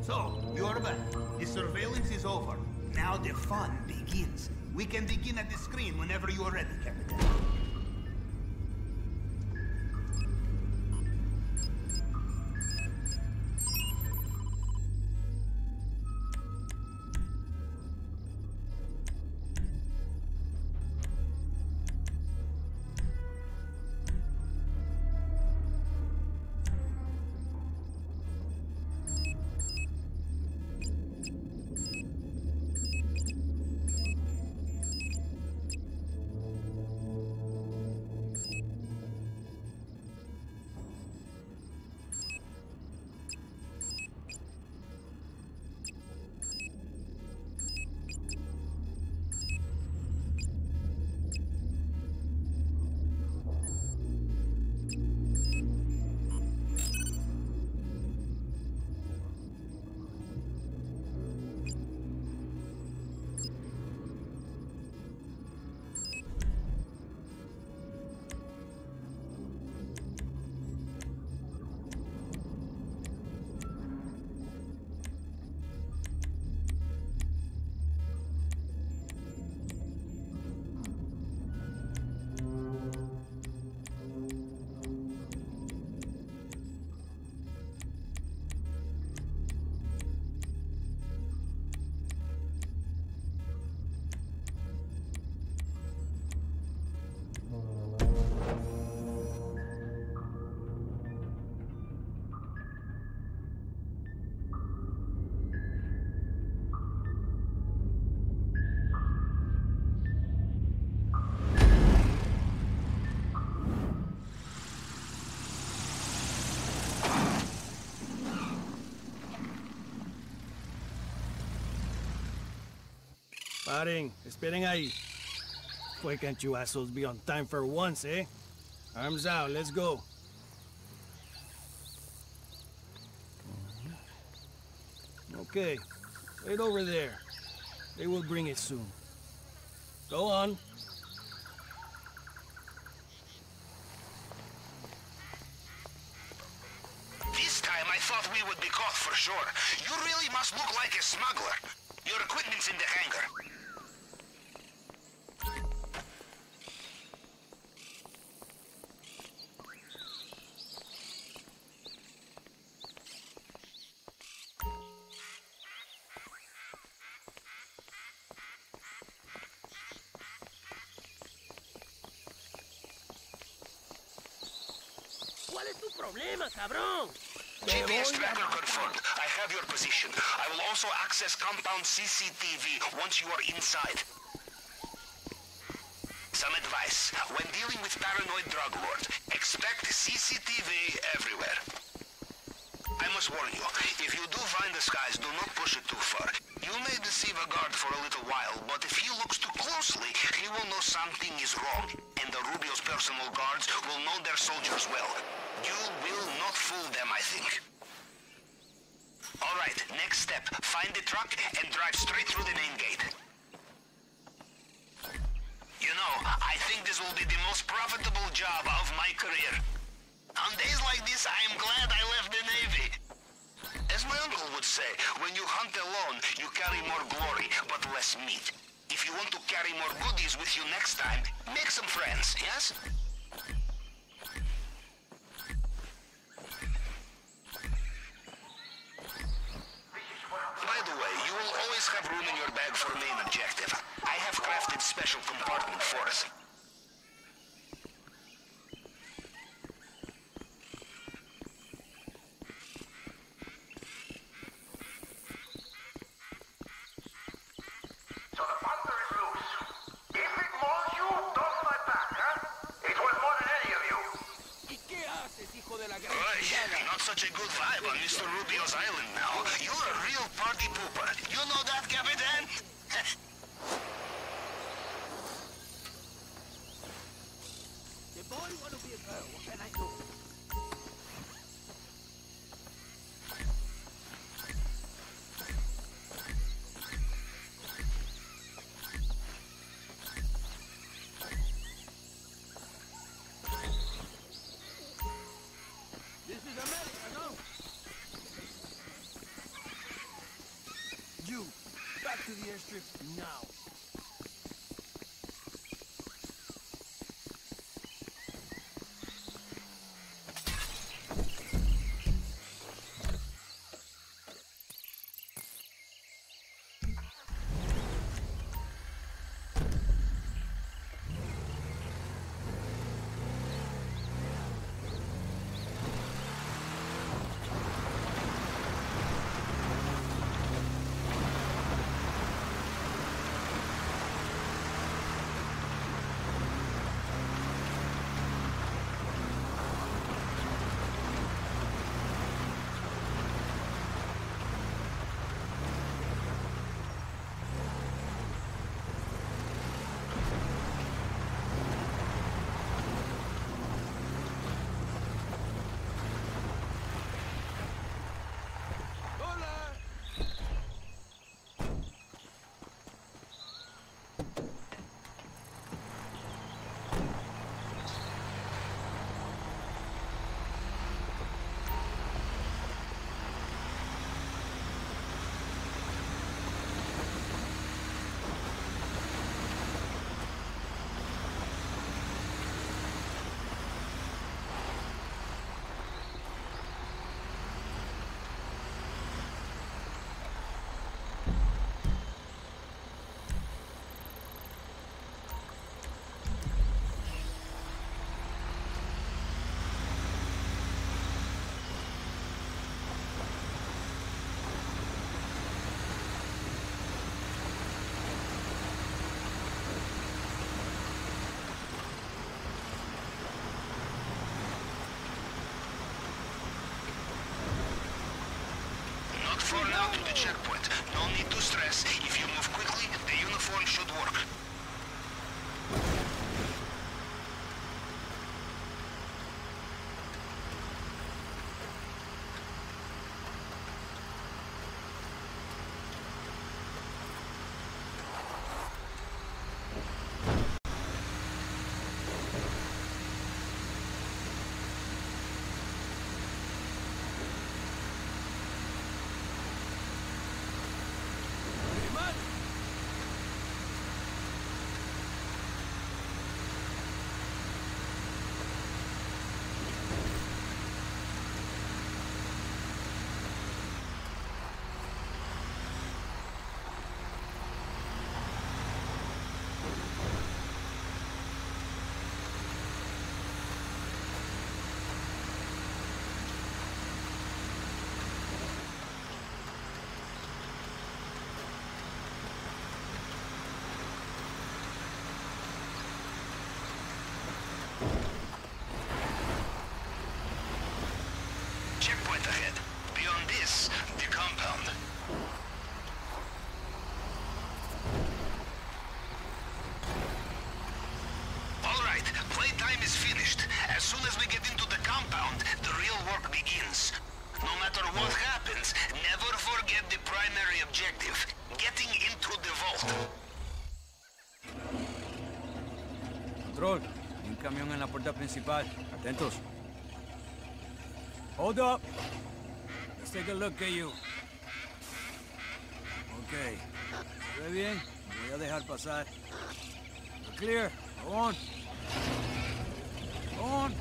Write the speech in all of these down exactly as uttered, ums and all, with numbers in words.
So, you're back. The surveillance is over. Now the fun begins. We can begin at the screen whenever you are ready, Captain. Paren, esperen ahí. Why can't you assholes be on time for once, eh? Arms out, let's go. Okay, right over there. They will bring it soon. Go on. This time I thought we would be caught for sure. You really must look like a smuggler. Your equipment's in the hangar. ¿Cuál es tu problema, cabrón? G P S tracker confirmed. I have your position. I will also access compound C C T V once you are inside. Some advice. When dealing with paranoid drug lords, expect C C T V everywhere. I must warn you, if you do find the skies, do not push it too far. You may deceive a guard for a little while, but if he looks too closely, he will know something is wrong, and the Rubio's personal guards will know their soldiers well. You will not fool them, I think. All right, next step. Find the truck and drive straight through the main gate. You know, I think this will be the most profitable job of my career. On days like this, I am glad I left the Navy. As my uncle would say, when you hunt alone, you carry more glory, but less meat. If you want to carry more goodies with you next time, make some friends, yes? By the way, you will always have room in your bag for main objective. I have crafted special compartment for us. So the butler is loose. If it was you, don't fight back, huh? It was more than any of you. ¿Y qué haces, hijo de la gran Right, chingada? not such a good vibe on Mister Rubio's island now. You're a real party pooper. You know that, Capitan? The boy wanna be a girl, what can I do? This is America, no? airstrip now. For now to the checkpoint. No need to stress. If you move quickly, the uniform should work. Checkpoint ahead. Beyond this, the compound. All right, playtime is finished. As soon as we get into the compound, the real work begins. No matter what happens, never forget the primary objective, getting into the vault. Control, hay un camión en la puerta principal. Atentos. Hold up. Let's take a look at you. Okay. ¿Se ve bien? Me voy a dejar pasar. We're clear. Go on. Go on.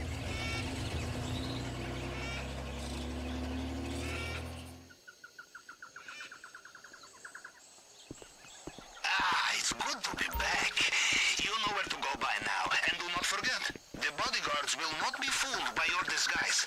Ah, it's good to be back. You know where to go by now. And do not forget, the bodyguards will not be fooled by your disguise.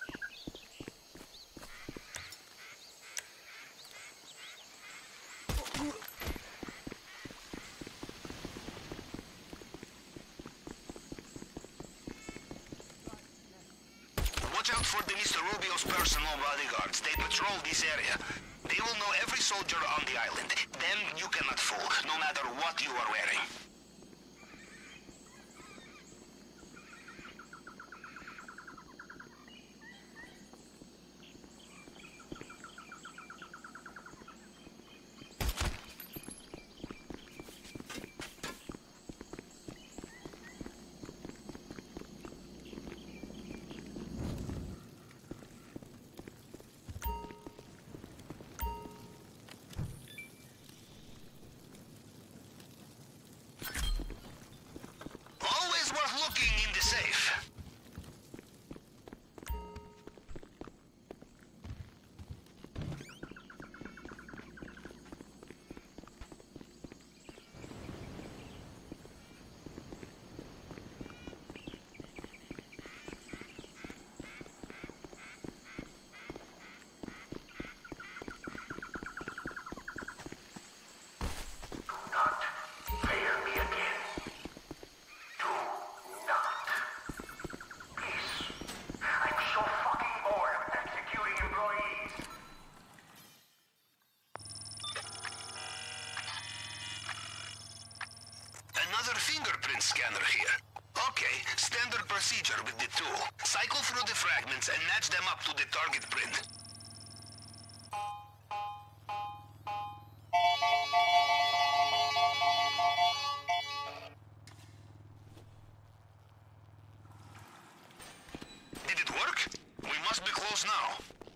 Watch out for the Mister Rubio's personal bodyguards. They patrol this area. They will know every soldier on the island. Them you cannot fool, no matter what you are wearing. looking in the safe. Fingerprint scanner here. Okay, standard procedure with the tool. Cycle through the fragments and match them up to the target print. Did it work? We must be close now.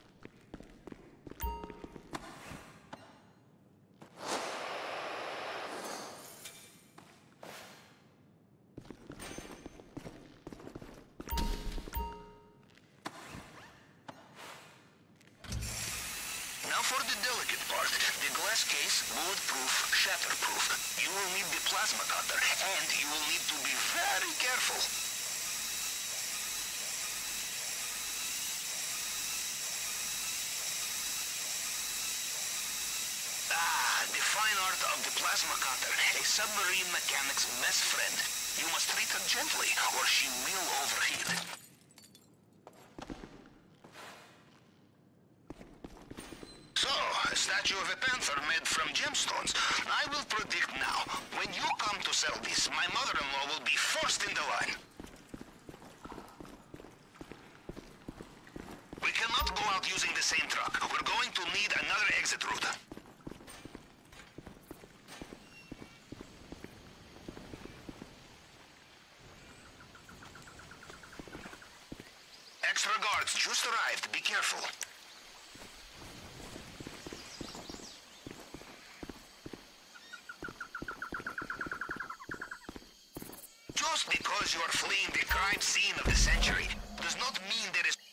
For the delicate part, the glass case, bulletproof, shatterproof. You will need the plasma cutter, and you will need to be very careful. Ah, the fine art of the plasma cutter, a submarine mechanic's best friend. You must treat her gently, or she will overheat. A statue of a panther made from gemstones. I will predict now, when you come to sell this, my mother-in-law will be first in the line. We cannot go out using the same truck. We're going to need another exit route. Extra guards just arrived. Be careful. Just because you are fleeing the crime scene of the century does not mean there is...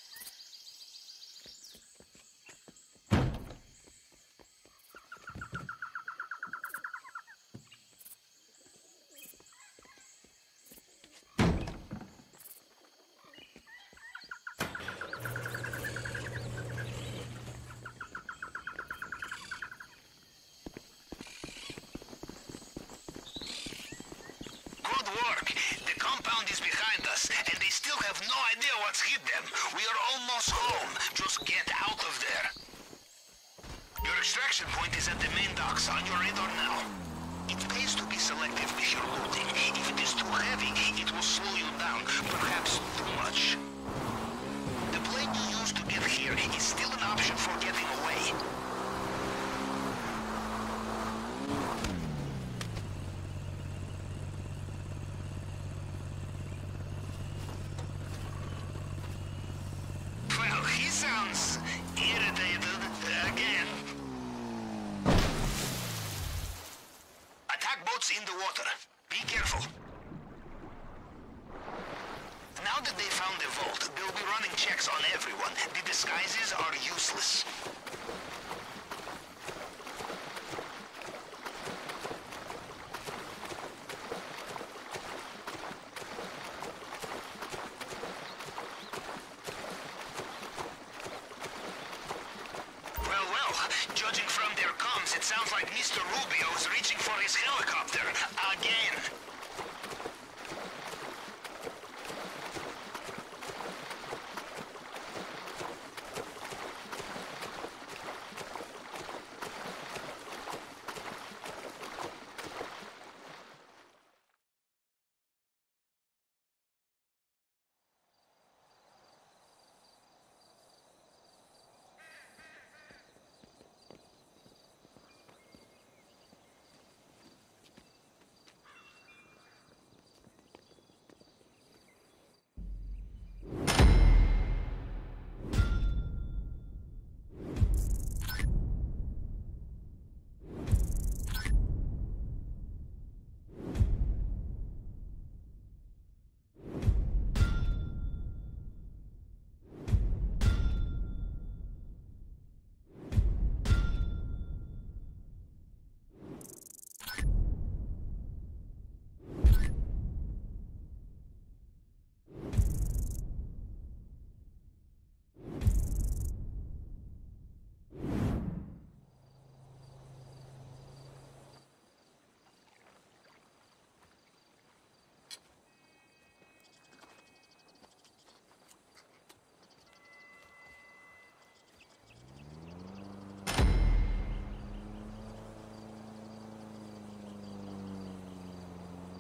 is behind us, and they still have no idea what's hit them. We are almost home. Just get out of there. Your extraction point is at the main docks on your radar now. It pays to be selective with your looting. If it is too heavy, it will slow you down, perhaps too much. The plane you used to get here is still an option for getting away. Sounds irritated again. Attack boats in the water. Be careful. Now that they found the vault, they'll be running checks on everyone. The disguises are useless. Judging from their comms, it sounds like Mister Rubio is reaching for his helicopter.